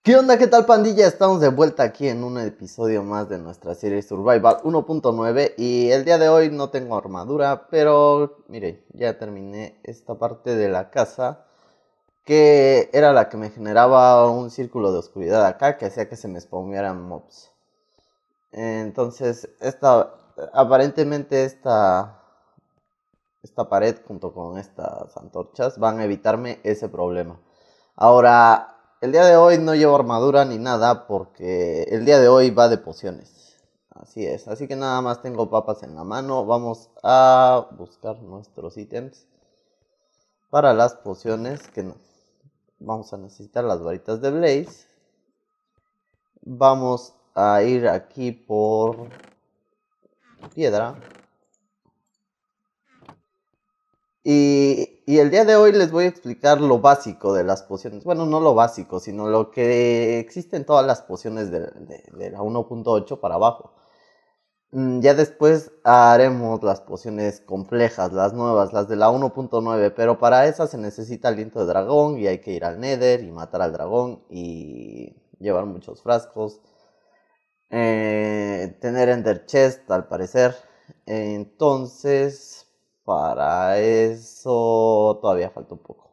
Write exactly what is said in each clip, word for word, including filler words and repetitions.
¿Qué onda? ¿Qué tal, pandilla? Estamos de vuelta aquí en un episodio más de nuestra serie Survival uno punto nueve y el día de hoy no tengo armadura, pero mire, ya terminé esta parte de la casa que era la que me generaba un círculo de oscuridad acá que hacía que se me spawnearan mobs. Entonces, esta, aparentemente esta, esta pared junto con estas antorchas van a evitarme ese problema. Ahora, el día de hoy no llevo armadura ni nada porque el día de hoy va de pociones. Así es, así que nada más tengo papas en la mano. Vamos a buscar nuestros ítems para las pociones que no. Vamos a necesitar las varitas de Blaze. Vamos a ir aquí por piedra. Y, y el día de hoy les voy a explicar lo básico de las pociones. Bueno, no lo básico, sino lo que existe en todas las pociones de, de, de la uno punto ocho para abajo. Ya después haremos las pociones complejas, las nuevas, las de la uno punto nueve. Pero para esas se necesita aliento de dragón y hay que ir al Nether y matar al dragón y llevar muchos frascos. Eh, tener Ender Chest al parecer. Entonces, para eso todavía falta un poco.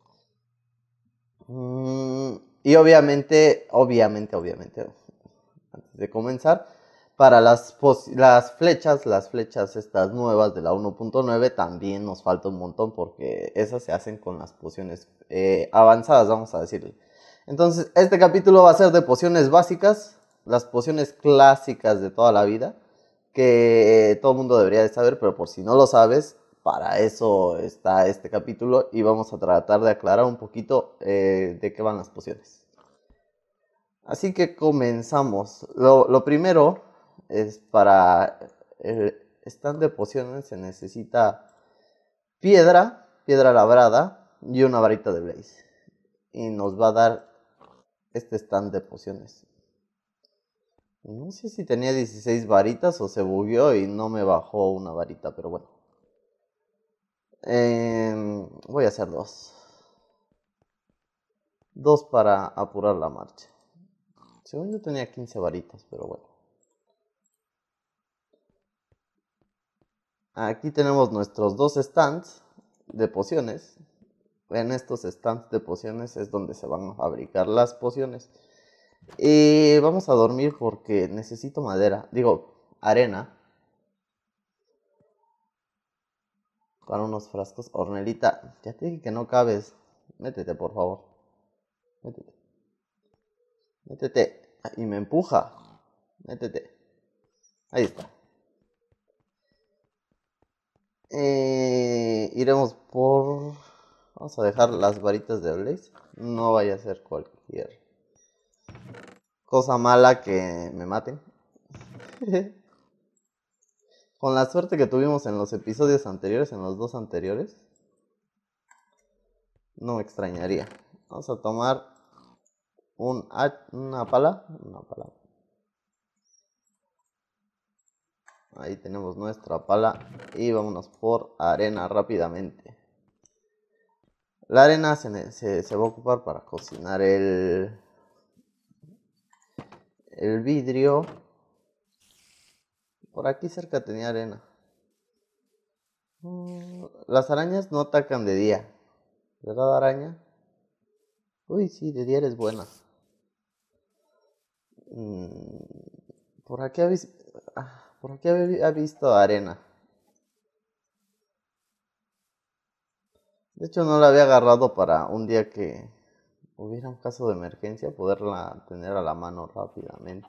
Mm, y obviamente, obviamente, obviamente, antes de comenzar, para las, las flechas, las flechas estas nuevas de la uno punto nueve también nos falta un montón porque esas se hacen con las pociones eh, avanzadas, vamos a decirle. Entonces, este capítulo va a ser de pociones básicas, las pociones clásicas de toda la vida, que todo el mundo debería de saber, pero por si no lo sabes, para eso está este capítulo y vamos a tratar de aclarar un poquito eh, de qué van las pociones. Así que comenzamos. Lo, lo primero es para el stand de pociones se necesita piedra, piedra labrada y una varita de Blaze. Y nos va a dar este stand de pociones. No sé si tenía dieciséis varitas o se bugueó y no me bajó una varita, pero bueno. Eh, voy a hacer dos. Dos para apurar la marcha. Según yo tenía quince varitas, pero bueno. Aquí tenemos nuestros dos stands de pociones. En estos stands de pociones es donde se van a fabricar las pociones. Y vamos a dormir porque necesito madera. Digo, arena. Para unos frascos. Ornelita, ya te dije que no cabes. Métete, por favor. Métete. Métete. Y me empuja. Métete. Ahí está. Eh, iremos por... Vamos a dejar las varitas de Blaze. No vaya a ser cualquier cosa mala que me maten. Con la suerte que tuvimos en los episodios anteriores, en los dos anteriores, no me extrañaría. Vamos a tomar un, una pala. Una pala. Ahí tenemos nuestra pala y vámonos por arena rápidamente. La arena se, se, se va a ocupar para cocinar el, el vidrio. Por aquí cerca tenía arena. Las arañas no atacan de día, ¿verdad, araña? Uy, sí, de día eres buena. Por aquí ha visto, por aquí ha visto arena. De hecho, no la había agarrado para un día que hubiera un caso de emergencia, poderla tener a la mano rápidamente.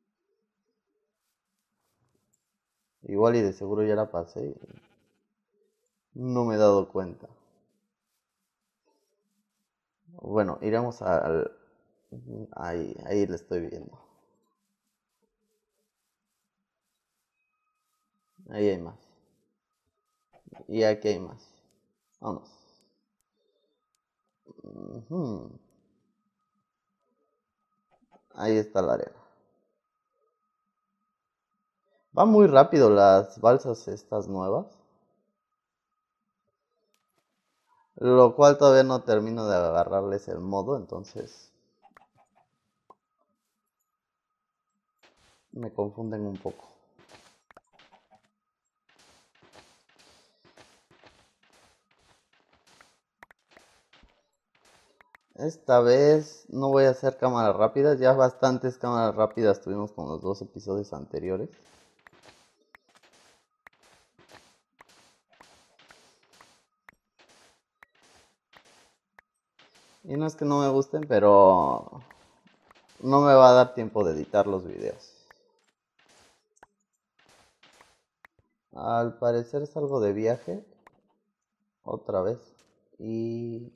Igual y de seguro ya la pasé y no me he dado cuenta. Bueno, iremos al... Ahí, ahí le estoy viendo. Ahí hay más. Y aquí hay más. Vamos. Uh-huh. Ahí está la arena. Va muy rápido las balsas estas nuevas. Lo cual todavía no termino de agarrarles el modo, entonces me confunden un poco. Esta vez no voy a hacer cámaras rápidas, ya bastantes cámaras rápidas tuvimos con los dos episodios anteriores. Y no es que no me gusten, pero no me va a dar tiempo de editar los videos. Al parecer salgo de viaje otra vez y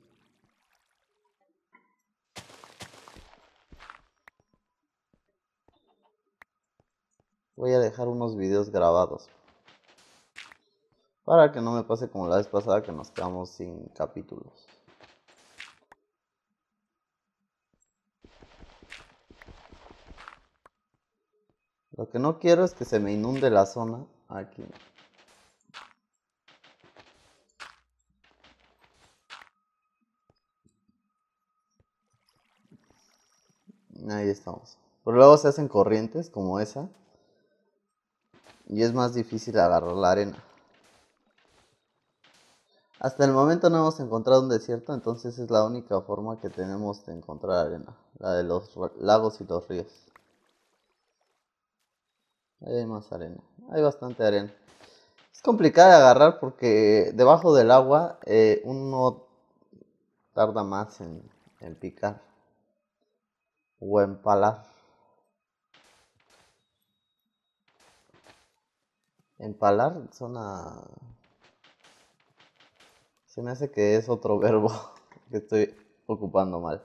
voy a dejar unos videos grabados para que no me pase como la vez pasada que nos quedamos sin capítulos. Lo que no quiero es que se me inunde la zona aquí. Ahí estamos. Pero luego se hacen corrientes como esa y es más difícil agarrar la arena. Hasta el momento no hemos encontrado un desierto, entonces es la única forma que tenemos de encontrar arena, la de los lagos y los ríos. Ahí hay más arena, hay bastante arena. Es complicado de agarrar porque debajo del agua eh, uno tarda más en, en picar o empalar. Empalar suena... Se me hace que es otro verbo que estoy ocupando mal.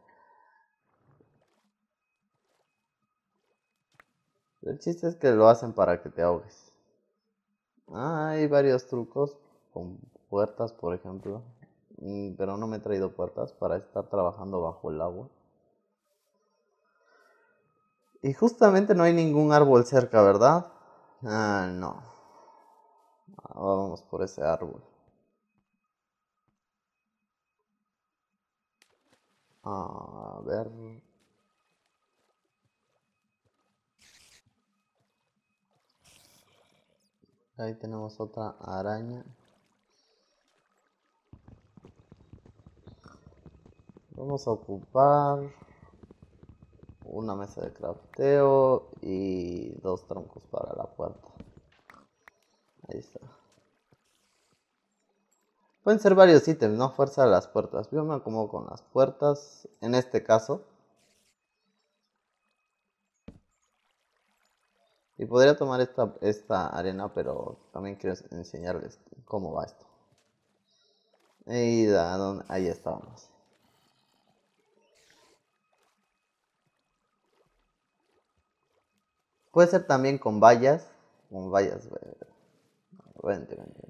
El chiste es que lo hacen para que te ahogues. Ah, hay varios trucos con puertas, por ejemplo. Mm, Pero no me he traído puertas para estar trabajando bajo el agua. Y justamente no hay ningún árbol cerca, ¿verdad? Ah, no. Ah, vamos por ese árbol. A ver. Ahí tenemos otra araña. Vamos a ocupar una mesa de crafteo y dos troncos para la puerta. Ahí está. Pueden ser varios ítems, no fuerza de las puertas. Yo me acomodo con las puertas en este caso. Y podría tomar esta, esta arena, pero también quiero enseñarles cómo va esto. Y da, ahí estábamos. Puede ser también con vallas. Con vallas. Vente, vente.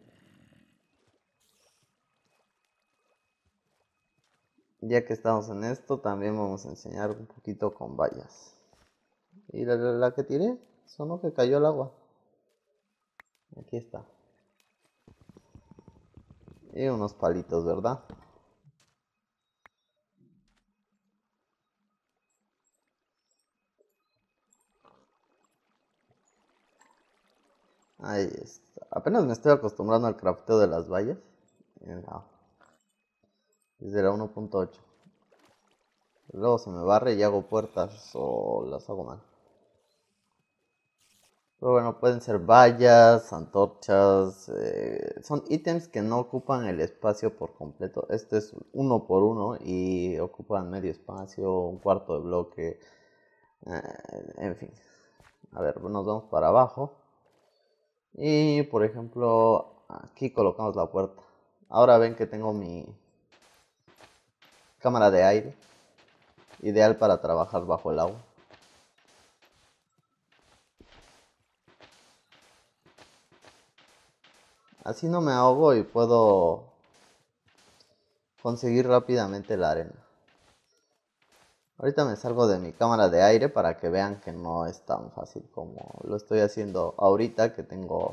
Ya que estamos en esto, también vamos a enseñar un poquito con vallas. Y la, la, la que tiré, sonó que cayó el agua. Aquí está. Y unos palitos, ¿verdad? Ahí está. Apenas me estoy acostumbrando al crafteo de las vallas. Desde la uno punto ocho. Luego se me barre y hago puertas o las hago mal. Pero bueno, pueden ser vallas, antorchas. Eh, son ítems que no ocupan el espacio por completo. Este es uno por uno y ocupan medio espacio, un cuarto de bloque. Eh, en fin. A ver, nos vamos para abajo. Y por ejemplo, aquí colocamos la puerta. Ahora ven que tengo mi cámara de aire. Ideal para trabajar bajo el agua. Así no me ahogo y puedo conseguir rápidamente la arena. Ahorita me salgo de mi cámara de aire para que vean que no es tan fácil como lo estoy haciendo ahorita que tengo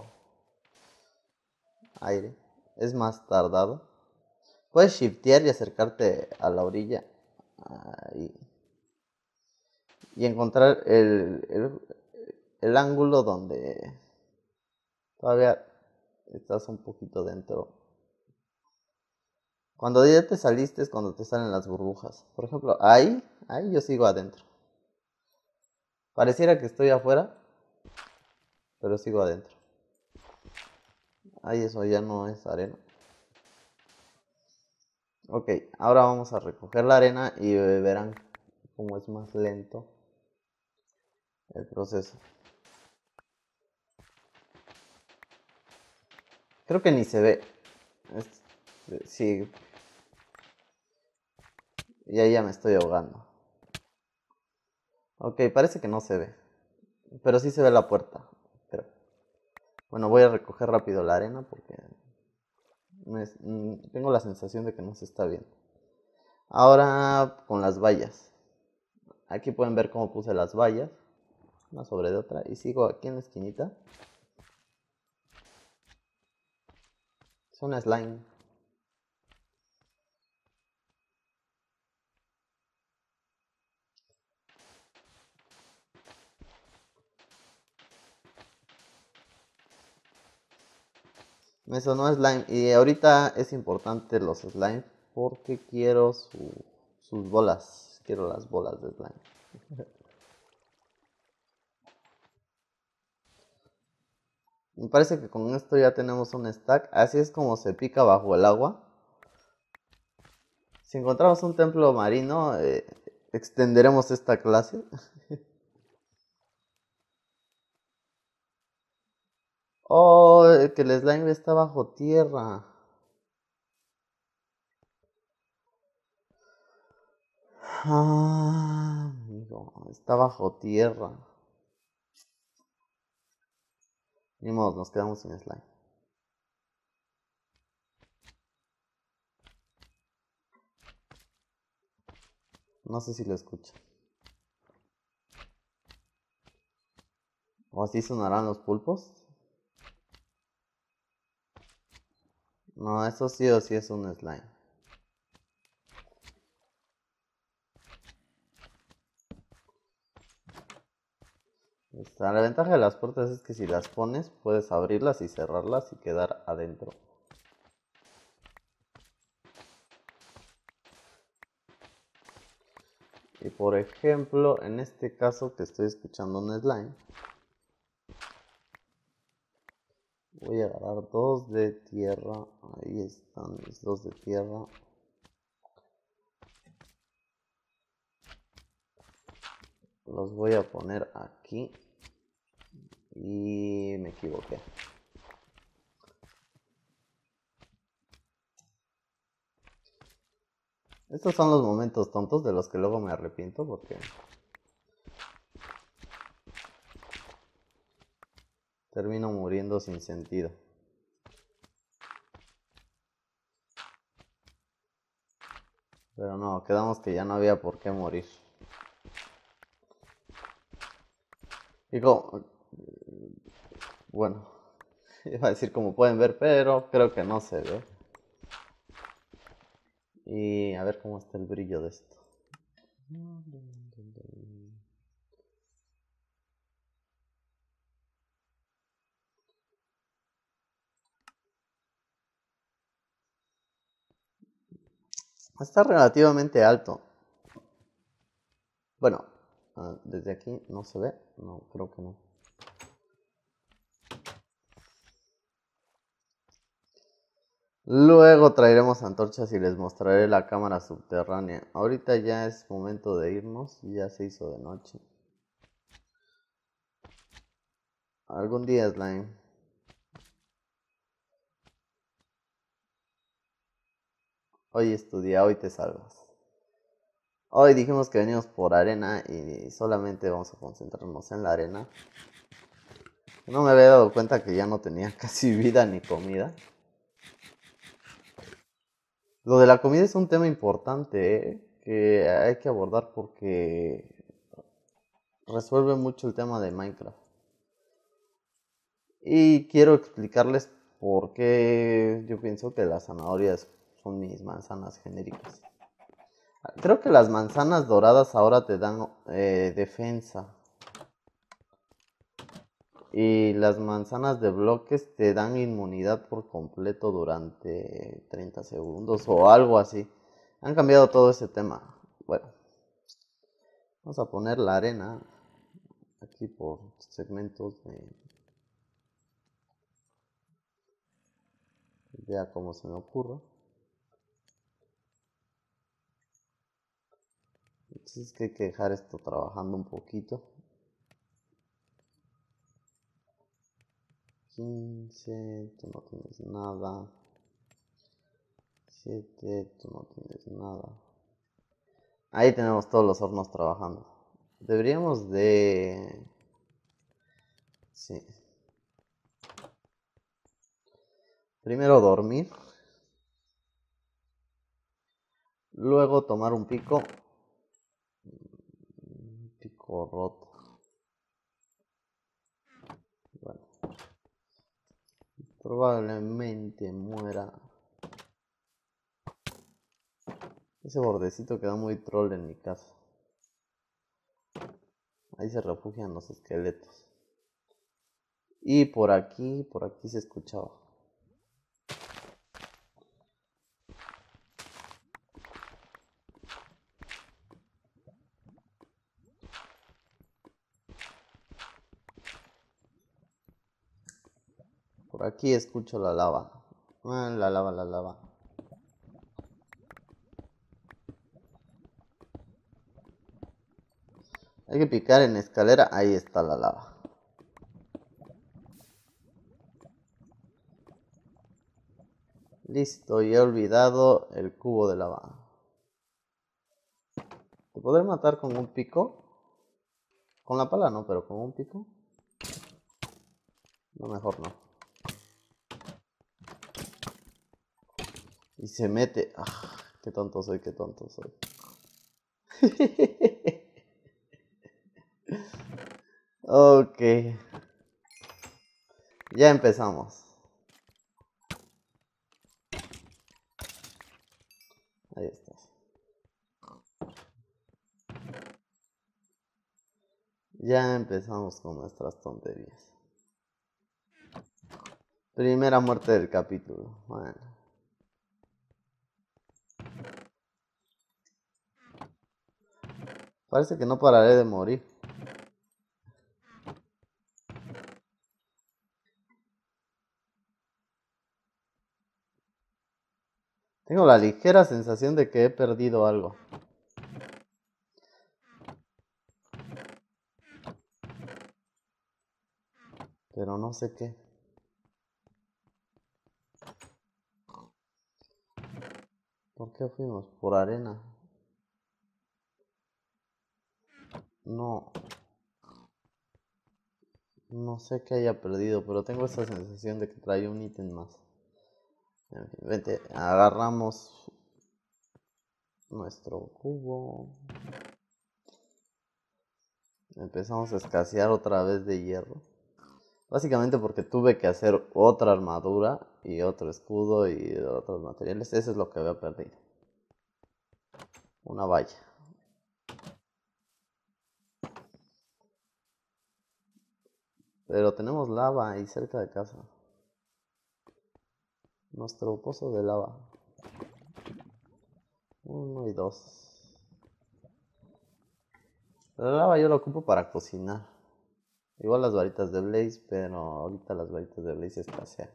aire. Es más tardado. Puedes shiftear y acercarte a la orilla. Ahí. Y encontrar el, el, el ángulo donde todavía estás un poquito dentro. Cuando ya te saliste es cuando te salen las burbujas. Por ejemplo, ahí, ahí yo sigo adentro. Pareciera que estoy afuera, pero sigo adentro. Ahí eso ya no es arena. Ok, ahora vamos a recoger la arena y verán cómo es más lento el proceso. Creo que ni se ve. Es, sí. Y ahí ya me estoy ahogando. Ok, parece que no se ve. Pero sí se ve la puerta. Pero, bueno, voy a recoger rápido la arena porque me, tengo la sensación de que no se está viendo. Ahora con las vallas. Aquí pueden ver cómo puse las vallas. Una sobre de otra. Y sigo aquí en la esquinita. Es una slime. Eso no es slime. Y ahorita es importante los slime porque quiero su, sus bolas. Quiero las bolas de slime. Me parece que con esto ya tenemos un stack. Así es como se pica bajo el agua. Si encontramos un templo marino, eh, extenderemos esta clase. Oh, que el slime está bajo tierra. Ah, amigo, está bajo tierra. Ni modo, nos quedamos sin slime. No sé si lo escucha. ¿O así sonarán los pulpos? No, eso sí o sí es un slime. La ventaja de las puertas es que si las pones, puedes abrirlas y cerrarlas y quedar adentro. Y por ejemplo, en este caso que estoy escuchando un slime, voy a agarrar dos de tierra. Ahí están mis dos de tierra. Los voy a poner aquí. Y me equivoqué. Estos son los momentos tontos de los que luego me arrepiento porque termino muriendo sin sentido. Pero no, quedamos que ya no había por qué morir. Digo, bueno, iba a decir como pueden ver, pero creo que no se ve. Y a ver cómo está el brillo de esto. Está relativamente alto. Bueno, uh, desde aquí no se ve. No, creo que no. Luego traeremos antorchas y les mostraré la cámara subterránea. Ahorita ya es momento de irnos. Ya se hizo de noche. Algún día, Slime. Hoy es tu día, hoy te salvas. Hoy dijimos que venimos por arena y solamente vamos a concentrarnos en la arena. No me había dado cuenta que ya no tenía casi vida ni comida. Lo de la comida es un tema importante, ¿eh? Que hay que abordar porque resuelve mucho el tema de Minecraft. Y quiero explicarles por qué yo pienso que las zanahorias son mis manzanas genéricas. Creo que las manzanas doradas ahora te dan eh, defensa. Y las manzanas de bloques te dan inmunidad por completo durante treinta segundos o algo así. Han cambiado todo ese tema. Bueno, vamos a poner la arena aquí por segmentos de... Vea cómo se me ocurre. Entonces es que hay que dejar esto trabajando un poquito. quince, tú no tienes nada. siete, tú no tienes nada. Ahí tenemos todos los hornos trabajando. Deberíamos de... Sí. Primero dormir. Luego tomar un pico. Un pico roto. Bueno. Probablemente muera. Ese bordecito queda muy troll en mi casa. Ahí se refugian los esqueletos. Y por aquí, por aquí se escuchaba. Por aquí escucho la lava. Ah, la lava, la lava. Hay que picar en escalera. Ahí está la lava. Listo, y he olvidado el cubo de lava. ¿Te podré matar con un pico? Con la pala no, pero con un pico. No, mejor no. Y se mete. Ah, qué tonto soy, qué tonto soy. Ok. Ya empezamos. Ahí estás. Ya empezamos con nuestras tonterías. Primera muerte del capítulo. Bueno. Parece que no pararé de morir. Tengo la ligera sensación de que he perdido algo. Pero no sé qué. ¿Por qué fuimos? Por arena. No. No sé qué haya perdido, pero tengo esa sensación de que trae un ítem más. En fin, vente, agarramos nuestro cubo. Empezamos a escasear otra vez de hierro. Básicamente porque tuve que hacer otra armadura y otro escudo y otros materiales. Eso es lo que había perdido. Una valla. Pero tenemos lava ahí cerca de casa. Nuestro pozo de lava. Uno y dos. La lava yo lo ocupo para cocinar. Igual las varitas de Blaze, pero ahorita las varitas de Blaze escasean.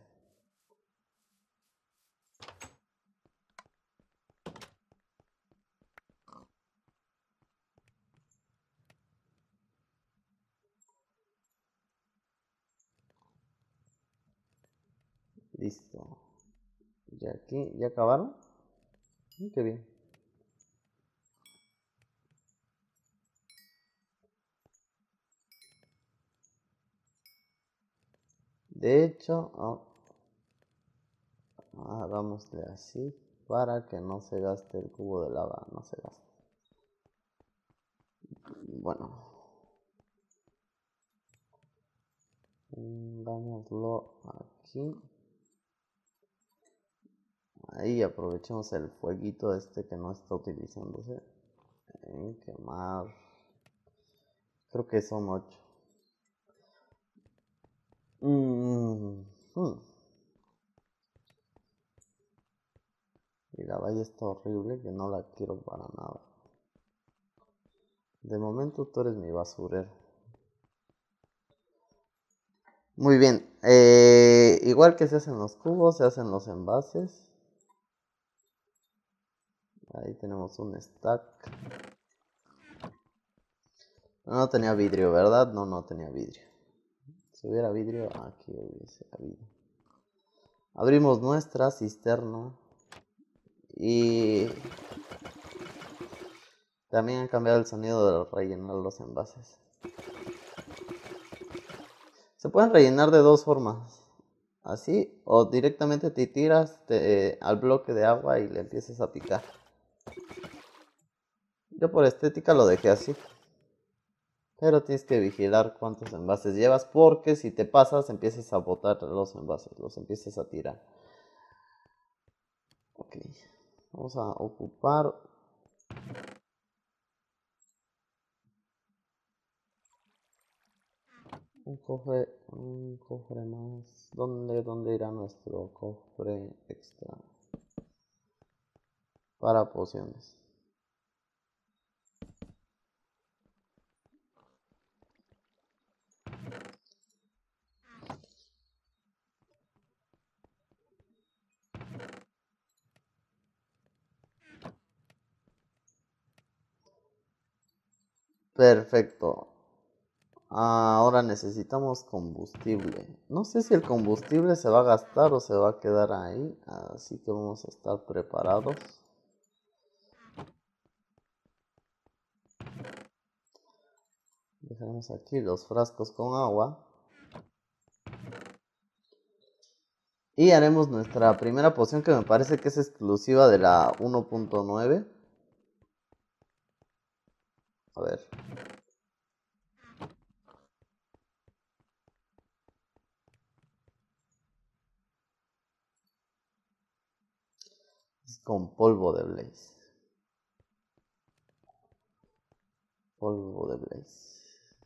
Listo. Ya aquí, ¿ya acabaron? Mm, qué bien. De hecho, oh, hagámosle así para que no se gaste el cubo de lava, no se gaste. Bueno, dámoslo aquí. Ahí aprovechemos el fueguito este que no está utilizándose en quemar. Creo que son ocho. Mm, hmm. Y la valla está horrible que no la quiero para nada. De momento tú eres mi basurero. Muy bien. Eh, igual que se hacen los cubos, se hacen los envases. Ahí tenemos un stack. No tenía vidrio, ¿verdad? No, no tenía vidrio. Si hubiera vidrio, aquí hubiese habido. Abrimos nuestra cisterna. Y también han cambiado el sonido de rellenar los envases. Se pueden rellenar de dos formas. Así, o directamente te tiras te, eh, al bloque de agua y le empiezas a picar. Yo por estética lo dejé así. Pero tienes que vigilar cuántos envases llevas porque si te pasas empiezas a botar los envases, los empiezas a tirar. Ok, vamos a ocupar un cofre, un cofre más. ¿Dónde, dónde irá nuestro cofre extra? Para pociones. Perfecto. Ahora necesitamos combustible. No sé si el combustible se va a gastar o se va a quedar ahí. Así que vamos a estar preparados. Dejamos aquí los frascos con agua. Y haremos nuestra primera poción que me parece que es exclusiva de la uno punto nueve. A ver. Es con polvo de Blaze. Polvo de Blaze.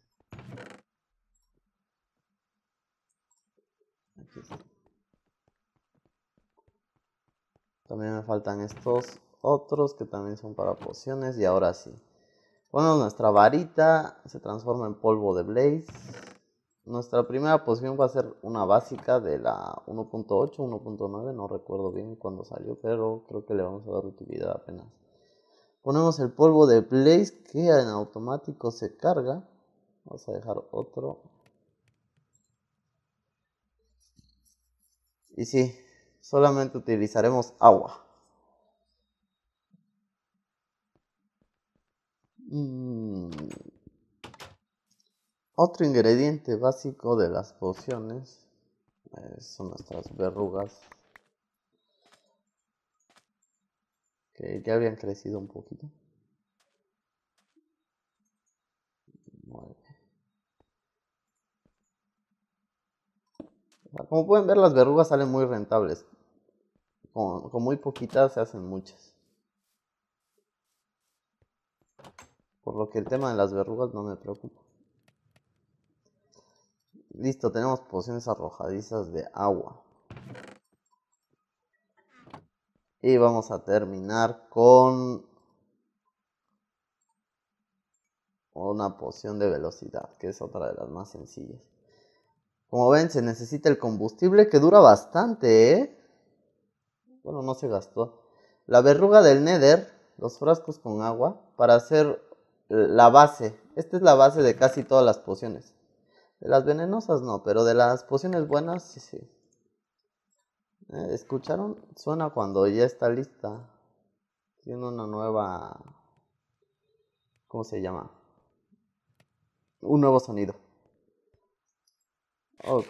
Aquí está. También me faltan estos otros que también son para pociones. Y ahora sí. Ponemos nuestra varita. Se transforma en polvo de Blaze. Nuestra primera poción va a ser una básica de la uno punto ocho, uno punto nueve. No recuerdo bien cuándo salió, pero creo que le vamos a dar utilidad apenas. Ponemos el polvo de Blaze que en automático se carga. Vamos a dejar otro. Y sí, solamente utilizaremos agua. Mm. Otro ingrediente básico de las pociones eh, son nuestras verrugas. Que ya habían crecido un poquito. Muy bien. Como pueden ver, las verrugas salen muy rentables. Con, con muy poquitas se hacen muchas. Por lo que el tema de las verrugas no me preocupa. Listo, tenemos pociones arrojadizas de agua. Y vamos a terminar con una poción de velocidad, que es otra de las más sencillas. Como ven, se necesita el combustible que dura bastante, ¿eh? Bueno, no se gastó. La verruga del Nether, los frascos con agua, para hacer la base. Esta es la base de casi todas las pociones. De las venenosas no, pero de las pociones buenas, sí, sí. ¿Eh? ¿Escucharon? Suena cuando ya está lista. Tiene una nueva... ¿Cómo se llama? Un nuevo sonido. Ok.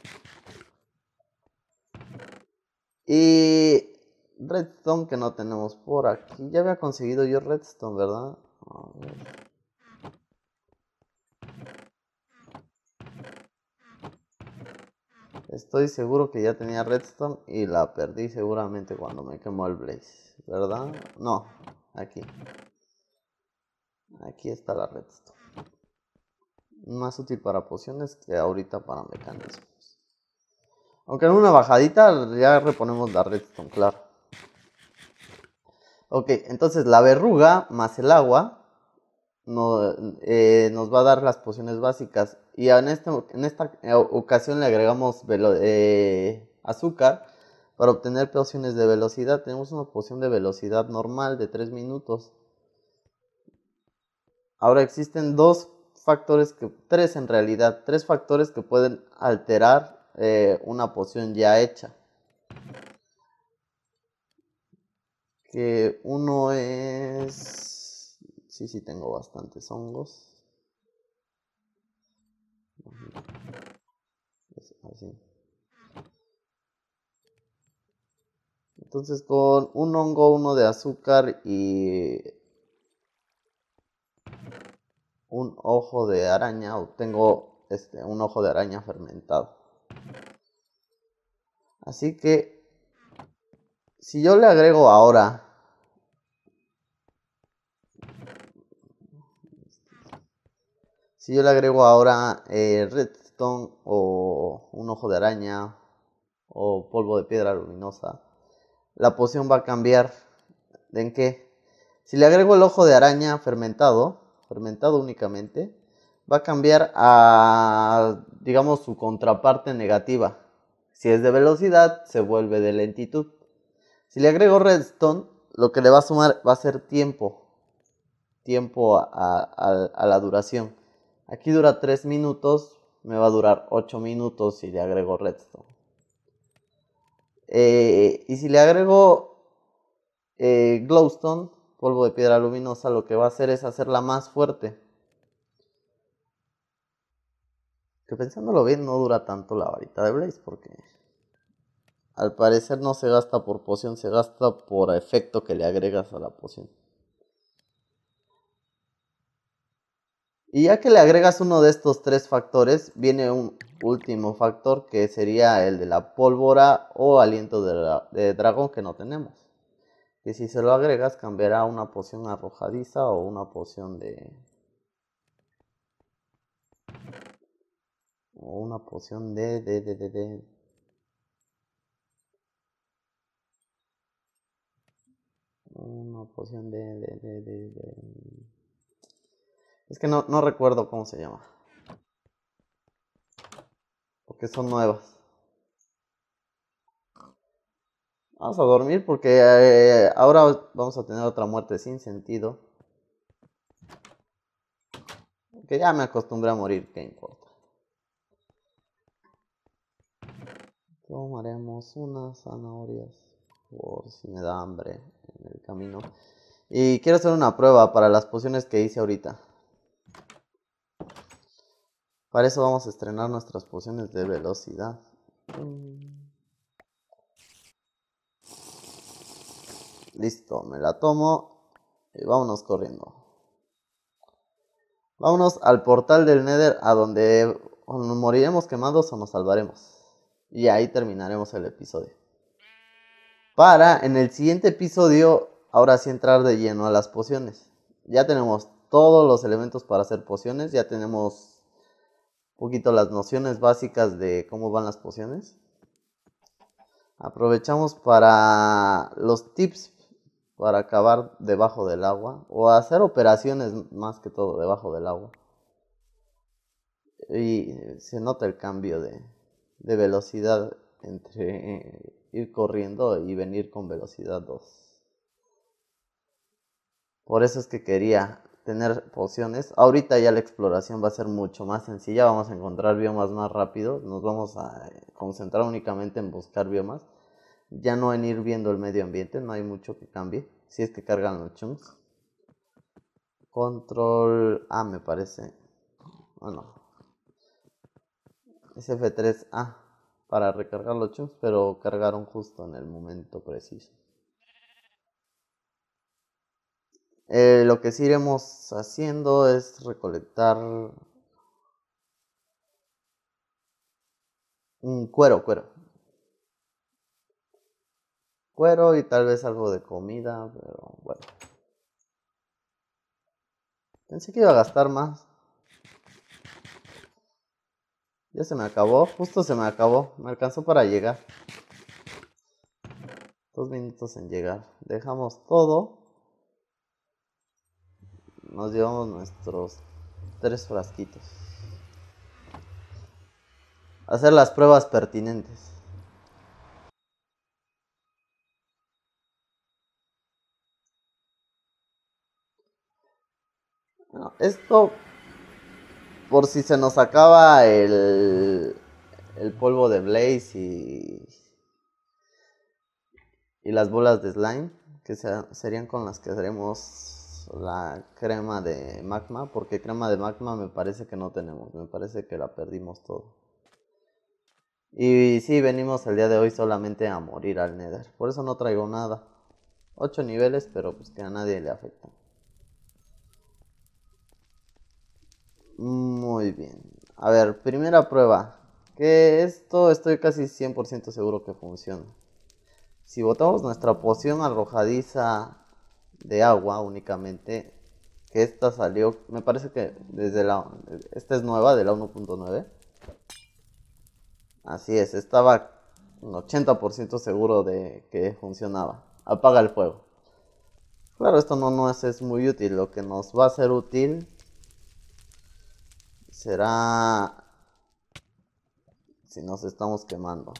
Y redstone que no tenemos por aquí. Ya había conseguido yo redstone, ¿verdad? A ver. Estoy seguro que ya tenía redstone y la perdí seguramente cuando me quemó el blaze, ¿verdad? No, aquí. Aquí está la redstone. Más útil para pociones que ahorita para mecanismos. Aunque en una bajadita ya reponemos la redstone, claro. Ok, entonces la verruga más el agua no, eh, nos va a dar las pociones básicas. Y en, este, en esta ocasión le agregamos velo, eh, azúcar para obtener pociones de velocidad. Tenemos una poción de velocidad normal de tres minutos. Ahora existen dos factores, que, tres en realidad, tres factores que pueden alterar eh, una poción ya hecha. Que uno es... Sí, sí, tengo bastantes hongos. Así. Entonces con un hongo, uno de azúcar y un ojo de araña, obtengo este, un ojo de araña fermentado. Así que si yo le agrego ahora si yo le agrego ahora eh, redstone o un ojo de araña o polvo de piedra luminosa, la poción va a cambiar. ¿En qué? Si le agrego el ojo de araña fermentado, fermentado únicamente, va a cambiar a, digamos, su contraparte negativa. Si es de velocidad, se vuelve de lentitud. Si le agrego redstone, lo que le va a sumar va a ser tiempo. Tiempo a, a, a la duración. Aquí dura tres minutos, me va a durar ocho minutos si le agrego redstone. Eh, y si le agrego eh, glowstone, polvo de piedra luminosa, lo que va a hacer es hacerla más fuerte. Que pensándolo bien no dura tanto la varita de Blaze porque al parecer no se gasta por poción, se gasta por efecto que le agregas a la poción. Y ya que le agregas uno de estos tres factores, viene un último factor que sería el de la pólvora o aliento de, la, de dragón que no tenemos. Que si se lo agregas cambiará a una poción arrojadiza o una poción de... O una poción de... de, de, de, de una poción de, de, de, de, de... Es que no, no recuerdo cómo se llama. Porque son nuevas. Vamos a dormir porque eh, ahora vamos a tener otra muerte sin sentido. Que ya me acostumbré a morir, ¿qué importa? Tomaremos unas zanahorias por si me da hambre en el camino. Y quiero hacer una prueba para las pociones que hice ahorita. Para eso vamos a estrenar nuestras pociones de velocidad. Listo, me la tomo y vámonos corriendo. Vámonos al portal del Nether a donde o nos moriremos quemados o nos salvaremos. Y ahí terminaremos el episodio. Para en el siguiente episodio, ahora sí entrar de lleno a las pociones. Ya tenemos todos los elementos para hacer pociones. Ya tenemos un poquito las nociones básicas de cómo van las pociones. Aprovechamos para los tips para acabar debajo del agua. O hacer operaciones más que todo debajo del agua. Y se nota el cambio de, de velocidad entre ir corriendo y venir con velocidad dos. Por eso es que quería tener pociones. Ahorita ya la exploración va a ser mucho más sencilla. Vamos a encontrar biomas más rápido. Nos vamos a concentrar únicamente en buscar biomas. Ya no en ir viendo el medio ambiente. No hay mucho que cambie. Si es que cargan los chunks. Control A me parece. Bueno. Es F tres A para recargar los chunks, pero cargaron justo en el momento preciso. Eh, lo que sí iremos haciendo es recolectar un cuero, cuero. Cuero y tal vez algo de comida, pero bueno. Pensé que iba a gastar más. Ya se me acabó, justo se me acabó. Me alcanzó para llegar. Dos minutos en llegar. Dejamos todo. Nos llevamos nuestros tres frasquitos. Hacer las pruebas pertinentes. Bueno, esto, por si se nos acaba el, el polvo de Blaze y, y las bolas de slime, que se, serían con las que haremos la crema de magma, porque crema de magma me parece que no tenemos, me parece que la perdimos todo. Y sí, venimos el día de hoy solamente a morir al Nether, por eso no traigo nada. ocho niveles, pero pues que a nadie le afecta. Muy bien. A ver, primera prueba. Que esto estoy casi cien por ciento seguro que funciona. Si botamos nuestra poción arrojadiza de agua únicamente, que esta salió, me parece que desde la... Esta es nueva, de la uno punto nueve. Así es, estaba un ochenta por ciento seguro de que funcionaba. Apaga el fuego. Claro, esto no nos es muy útil. Lo que nos va a ser útil será si nos estamos quemando.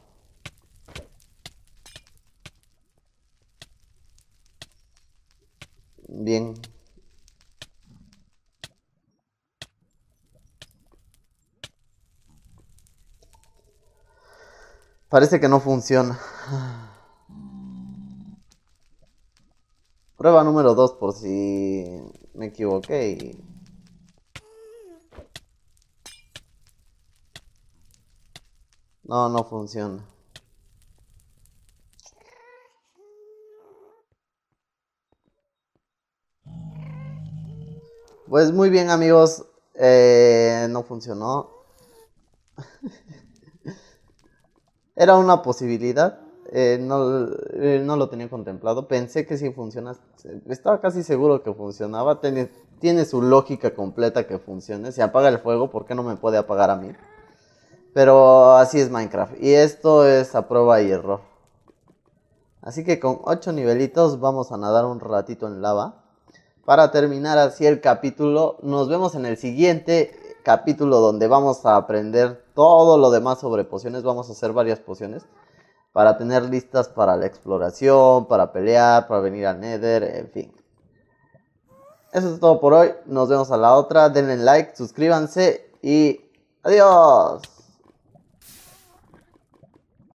Bien. Parece que no funciona. Prueba número dos por si me equivoqué y... No, no funciona. Pues muy bien amigos, eh, no funcionó. Era una posibilidad, eh, no, eh, no lo tenía contemplado. Pensé que sí funciona, estaba casi seguro que funcionaba. Tiene, tiene su lógica completa que funcione. Si apaga el fuego, ¿por qué no me puede apagar a mí? Pero así es Minecraft. Y esto es a prueba y error. Así que con ocho nivelitos vamos a nadar un ratito en lava. Para terminar así el capítulo, nos vemos en el siguiente capítulo donde vamos a aprender todo lo demás sobre pociones. Vamos a hacer varias pociones para tener listas para la exploración, para pelear, para venir al Nether, en fin. Eso es todo por hoy. Nos vemos a la otra. Denle like, suscríbanse y adiós.